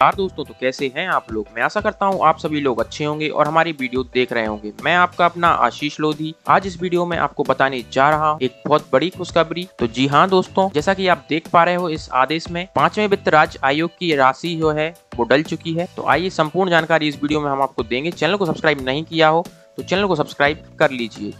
यार दोस्तों, तो कैसे हैं आप लोग। मैं आशा करता हूं आप सभी लोग अच्छे होंगे और हमारी वीडियो देख रहे होंगे। मैं आपका अपना आशीष लोधी आज इस वीडियो में आपको बताने जा रहा हूं एक बहुत बड़ी खुशखबरी। तो जी हाँ दोस्तों, जैसा कि आप देख पा रहे हो इस आदेश में 5वें वित्त राज्य आयोग की राशि जो है वो डल चुकी है। तो आइए संपूर्ण जानकारी इस वीडियो में हम आपको देंगे। चैनल को सब्सक्राइब नहीं किया हो तो चैनल को सब्सक्राइब कर लीजिए।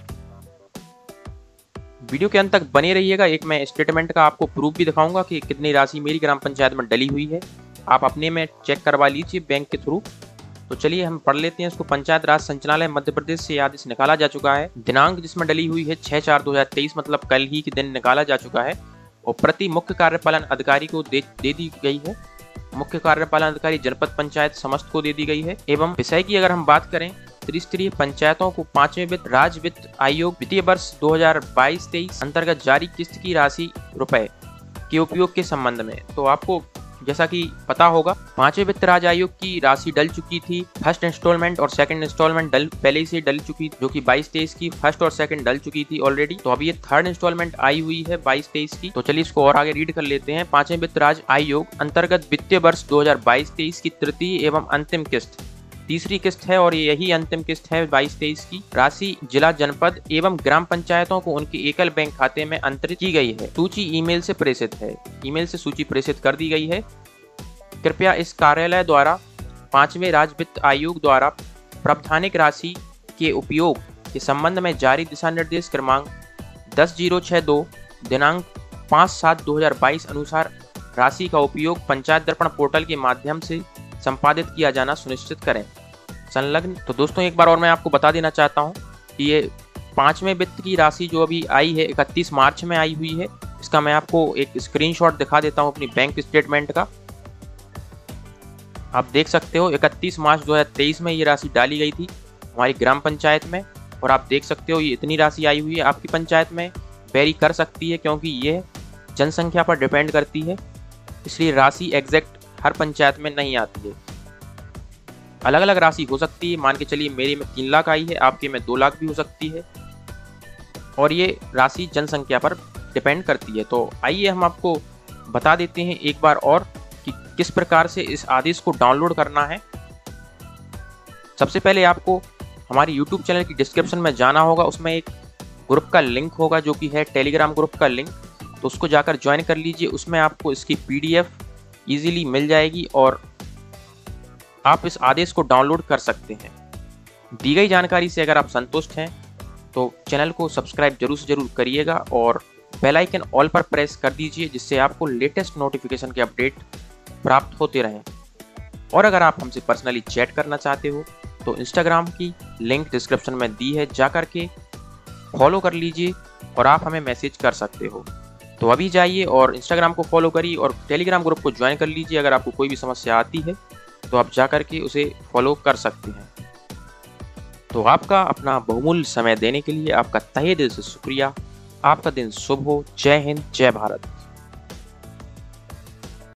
वीडियो के अंत तक बने रहिएगा। एक मैं स्टेटमेंट का आपको प्रूफ भी दिखाऊंगा कि कितनी राशि मेरी ग्राम पंचायत में डली हुई है। आप अपने में चेक करवा लीजिए बैंक के थ्रू। तो चलिए हम पढ़ लेते हैं इसको। पंचायत राज संचालय मध्य प्रदेश से आदेश निकाला जा चुका है। दिनांक जिसमें डली हुई है 6/4/2023, मतलब कल ही के दिन निकाला जा चुका है और प्रति मुख्य कार्यपालन अधिकारी को दे दी गई है। मुख्य कार्यपालन अधिकारी जनपद पंचायत समस्त को दे दी गई है। एवं विषय की अगर हम बात करें, त्रिस्तरीय पंचायतों को 5वें वित्त राज्य वित्त आयोग वित्तीय वर्ष 2022-23 अंतर्गत जारी किस्त की राशि रुपए के उपयोग के संबंध में। तो आपको जैसा कि पता होगा 5वें वित्त राज्य आयोग की राशि डल चुकी थी। फर्स्ट इंस्टॉलमेंट और सेकंड इंस्टॉलमेंट पहले से डल चुकी, जो कि 22-23 की फर्स्ट और सेकंड डल चुकी थी ऑलरेडी। तो अब ये थर्ड इंस्टॉलमेंट आई हुई है 22-23 की। तो चलिए इसको और आगे रीड कर लेते हैं। 5वें वित्त राज्य आयोग अंतर्गत वित्तीय वर्ष 2022-23 की तृतीय एवं अंतिम किस्त, तीसरी किस्त है और यही अंतिम किस्त है 22-23 की। राशि जिला, जनपद एवं ग्राम पंचायतों को उनके एकल बैंक खाते में अंतरित की गई है। सूची ईमेल से प्रेषित है। ईमेल से सूची प्रेषित कर दी गई है। कृपया इस कार्यालय द्वारा 5वें राज्य वित्त आयोग द्वारा प्रावधानिक राशि के उपयोग के संबंध में जारी दिशा निर्देश क्रमांक 10/062 दिनांक 5/7/2022 अनुसार राशि का उपयोग पंचायत दर्पण पोर्टल के माध्यम से संपादित किया जाना सुनिश्चित करें। संलग्न। तो दोस्तों एक बार और मैं आपको बता देना चाहता हूं कि ये 5वें वित्त की राशि जो अभी आई है 31 मार्च में आई हुई है। इसका मैं आपको एक स्क्रीनशॉट दिखा देता हूं अपनी बैंक स्टेटमेंट का। आप देख सकते हो 31 मार्च 2023 में ये राशि डाली गई थी हमारी ग्राम पंचायत में। और आप देख सकते हो ये इतनी राशि आई हुई है। आपकी पंचायत में वेरी कर सकती है क्योंकि ये जनसंख्या पर डिपेंड करती है, इसलिए राशि एग्जैक्ट हर पंचायत में नहीं आती है। अलग अलग राशि हो सकती है। मान के चलिए मेरे में 3 लाख आई है, आपके में 2 लाख भी हो सकती है और ये राशि जनसंख्या पर डिपेंड करती है। तो आइए हम आपको बता देते हैं एक बार और कि किस प्रकार से इस आदेश को डाउनलोड करना है। सबसे पहले आपको हमारी YouTube चैनल की डिस्क्रिप्शन में जाना होगा। उसमें एक ग्रुप का लिंक होगा जो कि है टेलीग्राम ग्रुप का लिंक। तो उसको जाकर ज्वाइन कर लीजिए। उसमें आपको इसकी PDF इजीली मिल जाएगी और आप इस आदेश को डाउनलोड कर सकते हैं। दी गई जानकारी से अगर आप संतुष्ट हैं तो चैनल को सब्सक्राइब जरूर से जरूर करिएगा और बेल आइकन ऑल पर प्रेस कर दीजिए, जिससे आपको लेटेस्ट नोटिफिकेशन के अपडेट प्राप्त होते रहें। और अगर आप हमसे पर्सनली चैट करना चाहते हो तो इंस्टाग्राम की लिंक डिस्क्रिप्शन में दी है, जाकर के फॉलो कर लीजिए और आप हमें मैसेज कर सकते हो। तो अभी जाइए और इंस्टाग्राम को फॉलो करिए और टेलीग्राम ग्रुप को ज्वाइन कर लीजिए। अगर आपको कोई भी समस्या आती है तो आप जाकर के उसे फॉलो कर सकते हैं। तो आपका अपना बहुमूल्य समय देने के लिए आपका तहे दिल से शुक्रिया। आपका दिन शुभ हो। जय हिंद, जय भारत।